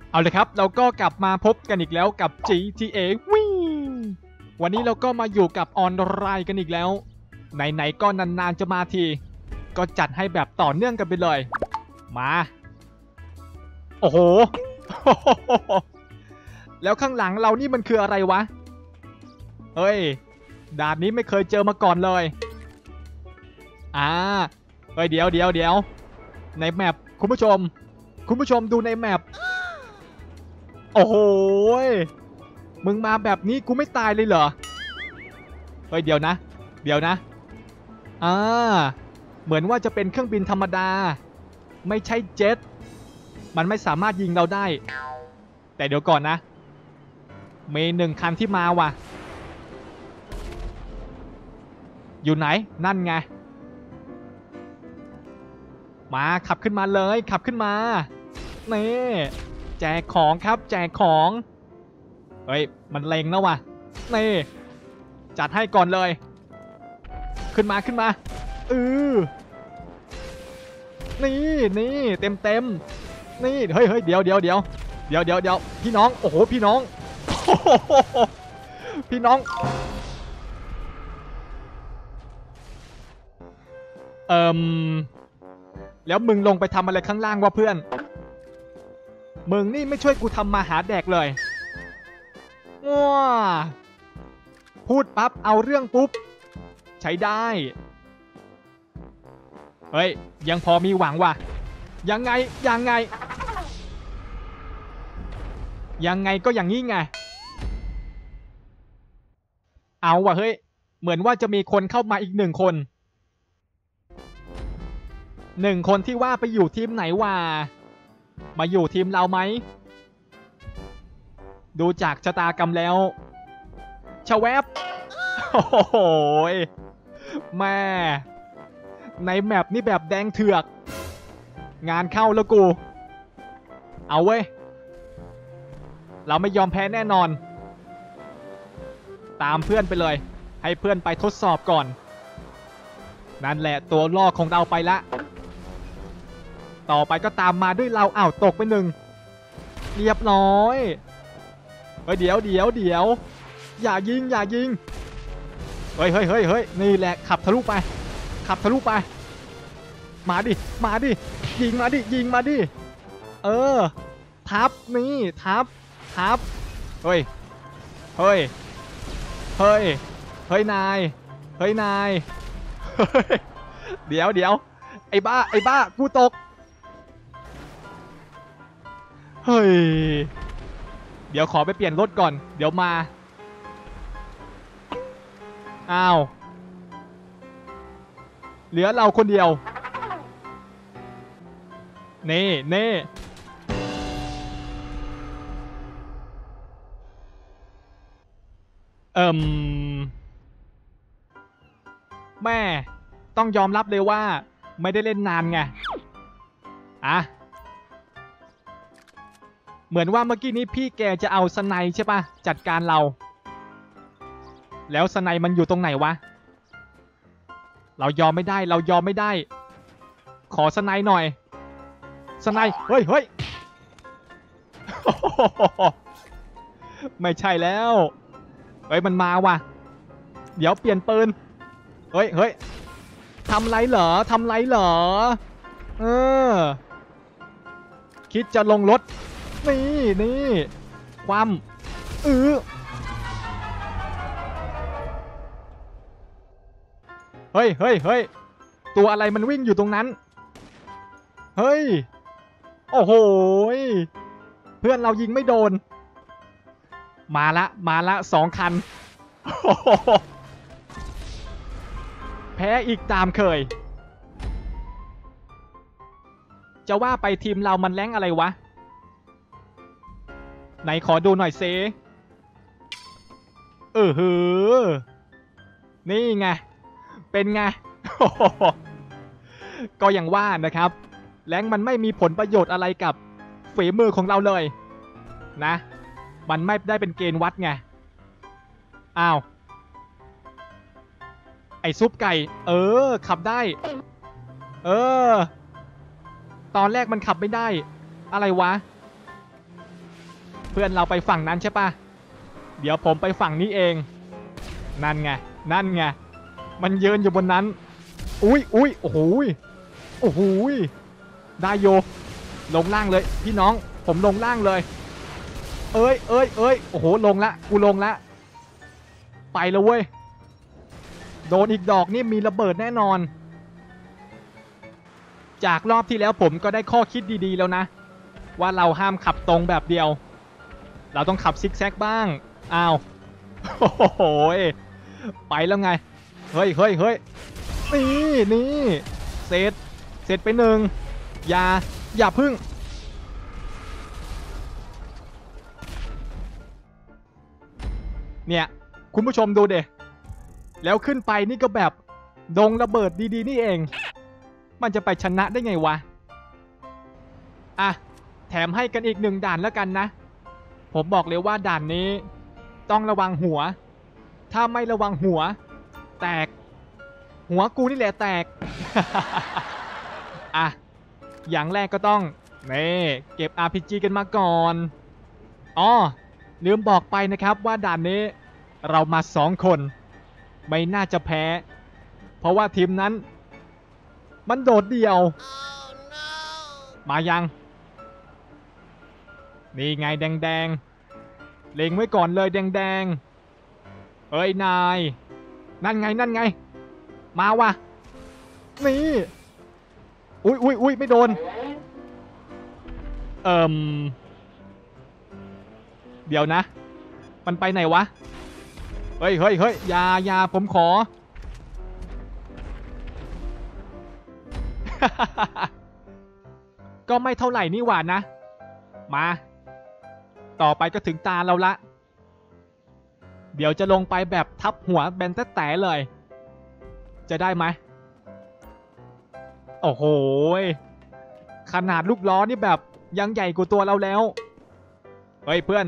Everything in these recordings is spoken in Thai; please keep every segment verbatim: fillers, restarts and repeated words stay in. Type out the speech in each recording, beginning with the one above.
เอาเลยครับเราก็กลับมาพบกันอีกแล้วกับ จี ที เอ วิ่งวันนี้เราก็มาอยู่กับออนไลน์กันอีกแล้วไหนๆก็นานๆจะมาทีก็จัดให้แบบต่อเนื่องกันไปเลยมาโอ้โห แล้วข้างหลังเรานี่มันคืออะไรวะเฮ้ยด่านนี้ไม่เคยเจอมาก่อนเลยอ่าเฮ้ยเดี๋ยวเดี๋ยวเดี๋ยวในแมปคุณผู้ชมคุณผู้ชมดูในแมปโอ้โหมึงมาแบบนี้กูไม่ตายเลยเหรอเฮ้ยเดี๋ยวนะเดี๋ยวนะอ่าเหมือนว่าจะเป็นเครื่องบินธรรมดาไม่ใช่เจ็ตมันไม่สามารถยิงเราได้แต่เดี๋ยวก่อนนะมีหนึ่งคันที่มาว่ะอยู่ไหนนั่นไงมาขับขึ้นมาเลยขับขึ้นมานี่แจกของครับแจกของเฮ้ยมันเล็งนะว่ะนี่จัดให้ก่อนเลยขึ้นมาขึ้นมาเออนี่นี่เต็มเต็มนี่เฮ้ยเฮ้ยเดี๋ยวเดี๋ยวเดี๋ยวเดี๋ยวเดี๋ยวเดี๋ยวพี่น้องโอ้โหพี่น้องพี่น้องเอ่มแล้วมึงลงไปทำอะไรข้างล่างวะเพื่อนมึงนี่ไม่ช่วยกูทำมาหาแดกเลยว้าพูดปั๊บเอาเรื่องปุ๊บใช้ได้เฮ้ยยังพอมีหวังว่ะยังไงยังไงยังไงก็อย่างนี้ไงเอาว่ะเฮ้ยเหมือนว่าจะมีคนเข้ามาอีกหนึ่งคนหนึ่งคนที่ว่าไปอยู่ทีมไหนวะมาอยู่ทีมเราไหมดูจากชะตากรรมแล้วชะแวบโอ้โหแม่ในแมปนี่แบบแดงเถือกงานเข้าแล้วกูเอาเว้ยเราไม่ยอมแพ้แน่นอนตามเพื่อนไปเลยให้เพื่อนไปทดสอบก่อนนั่นแหละตัวล่อของเราไปละต่อไปก็ตามมาด้วยเราอ้าวตกไปหนึ่งเรียบร้อยเฮ้ยเดี๋ยวเดี๋ยวเดี๋ยวอย่ายิงอย่ายิงเฮ้ยเฮ้ยเฮ้ยเฮ้ยนี่แหละขับทะลุไปขับทะลุไปมาดิมาดิยิงมาดิยิงมาดิเออทับนี่ทับทับเฮ้ยเฮ้ยเฮ้ยเฮ้ยนายเฮ้ยนายเดี๋ยวเดี๋ยวไอ้บ้าไอ้บ้ากูตกเฮ้ยเดี๋ยวขอไปเปลี่ยนรถก่อนเดี๋ยวมาอ้าวเหลือเราคนเดียวนี่นี่เอิ่มแม่ต้องยอมรับเลยว่าไม่ได้เล่นนานไงอ่ะเหมือนว่าเมื่อกี้นี้พี่แกจะเอาสไนใช่ปะจัดการเราแล้วสไนมันอยู่ตรงไหนวะเรายอมไม่ได้เรายอมไม่ได้ขอสไนหน่อยสไนเฮ้ยเฮ้ย ไม่ใช่แล้วเฮ้ยมันมาว่ะเดี๋ยวเปลี่ยนปืนเฮ้ยเฮ้ยทำไรเหรอทำไรเหรอเออคิดจะลงรถนี่นี่ความอือเฮ้ยเฮ้ยเฮ้ยตัวอะไรมันวิ่งอยู่ตรงนั้นเฮ้ยโอ้โหเพื่อนเรายิงไม่โดนมาละมาละสองคันแพ้อีกตามเคยจะว่าไปทีมเรามันแรงอะไรวะไหนขอดูหน่อยเซเออฮือนี่ไงเป็นไง ก็อย่างว่านะครับแรงมันไม่มีผลประโยชน์อะไรกับฝีมือของเราเลยนะมันไม่ได้เป็นเกณฑ์วัดไงอ้าวไอซุปไก่เออขับได้เออตอนแรกมันขับไม่ได้อะไรวะพื่อนเราไปฝั่งนั้นใช่ปะเดี๋ยวผมไปฝั่งนี้เองนั่นไงนั่นไงมันยืนอยู่บนนั้นอุ้ยอุ้ยโอ้โหโอ้โหได้โยลงล่างเลยพี่น้องผมลงล่างเลยเอ้ยเอ้ยเอ้ยโอ้โหลงละกูลงละไปแล้วเว้ยโดนอีกดอกนี่มีระเบิดแน่นอนจากรอบที่แล้วผมก็ได้ข้อคิดดีๆแล้วนะว่าเราห้ามขับตรงแบบเดียวเราต้องขับซิกแซกบ้างอ้าวโอ้โหไปแล้วไงเฮ้ยเฮ้ยเฮ้ยนี่นี่เสร็จเสร็จไปหนึ่งอย่าอย่าพึ่งเนี่ยคุณผู้ชมดูเดะแล้วขึ้นไปนี่ก็แบบดงระเบิดดีๆนี่เองมันจะไปชนะได้ไงวะอ่ะแถมให้กันอีกหนึ่งด่านแล้วกันนะผมบอกเลยว่าด่านนี้ต้องระวังหัวถ้าไม่ระวังหัวแตกหัวกูนี่แหละแตก อ่ะอย่างแรกก็ต้องนี่เก็บ อาร์ พี จี กันมาก่อนอ๋อลืมบอกไปนะครับว่าด่านนี้เรามาสองคนไม่น่าจะแพ้เพราะว่าทีมนั้นมันโดดเดี่ยว oh, no. มายังนี่ไงแดงๆเล็งไว้ก่อนเลยแดงๆเอ้ยนายนั่นไงนั่นไงมาวะนี่อุ้ยอุ้ยอุ้ยไม่โดนเอ่มเดี๋ยวนะมันไปไหนวะเฮ้ยเฮ้ยเฮ้ยอย่าอย่าผมขอ ก็ไม่เท่าไหร่นี่หว่านะมาต่อไปก็ถึงตาเราละเดี๋ยวจะลงไปแบบทับหัวแบนแต๊ะเลยจะได้ไหมโอ้โหขนาดลูกล้อนี่แบบยังใหญ่กว่าตัวเราแล้วเฮ้ยเพื่อน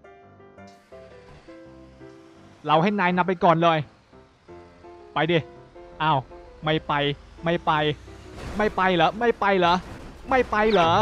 เราให้นายนำไปก่อนเลยไปดิอ้าวไม่ไปไม่ไปไม่ไปเหรอไม่ไปเหรอไม่ไปเหรอ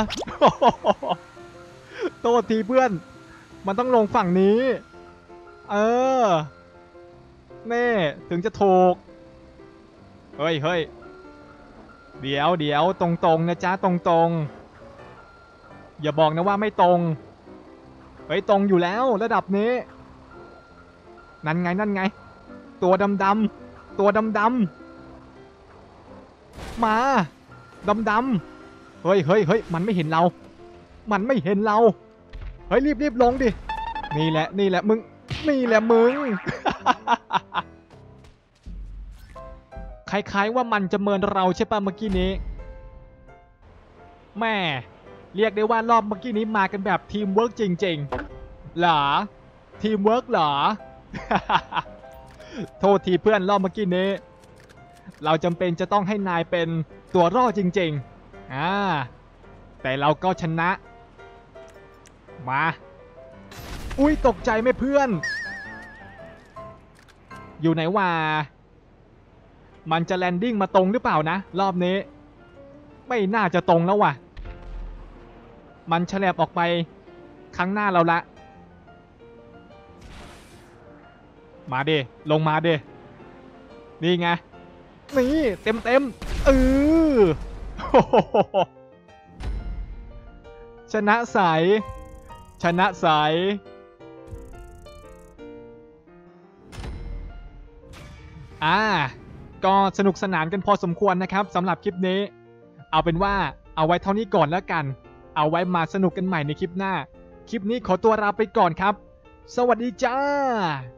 โทษทีเพื่อนมันต้องลงฝั่งนี้เออเน่ถึงจะถูกเฮ้ยเฮ้ยเดี๋ยวเดี๋ยวตรงๆนะจ๊ะตรงๆอย่าบอกนะว่าไม่ตรงเฮ้ยตรงอยู่แล้วระดับนี้นั่นไงนั่นไงตัวดำๆตัวดำๆมาดำๆเฮ้ยเฮ้ยเฮ้ยมันไม่เห็นเรามันไม่เห็นเราเฮ้ยรีบรีบลงดินี่แหละนี่แหละมึงนี่แหละมึง คล้ายๆว่ามันจะเมินเราใช่ป่ะเมื่อกี้นี้แม่เรียกได้ว่ารอบเมื่อกี้นี้มากันแบบทีมเวิร์กจริงๆเหรอทีมเวิร์กเหรอ โทษทีเพื่อนรอบเมื่อกี้นี้เราจำเป็นจะต้องให้นายเป็นตัวรอดจริงๆอ่าแต่เราก็ชนะมาอุ้ยตกใจไหมเพื่อนอยู่ไหนวะมันจะแลนดิ้งมาตรงหรือเปล่านะรอบนี้ไม่น่าจะตรงแล้วว่ะมันแฉลบออกไปข้างหน้าเราละมาเดลงมาเดนี่ไงนี่เต็มเต็มเออ ชนะสายชนะสายอ่าก็สนุกสนานกันพอสมควรนะครับสำหรับคลิปนี้เอาเป็นว่าเอาไว้เท่านี้ก่อนแล้วกันเอาไว้มาสนุกกันใหม่ในคลิปหน้าคลิปนี้ขอตัวลาไปก่อนครับสวัสดีจ้า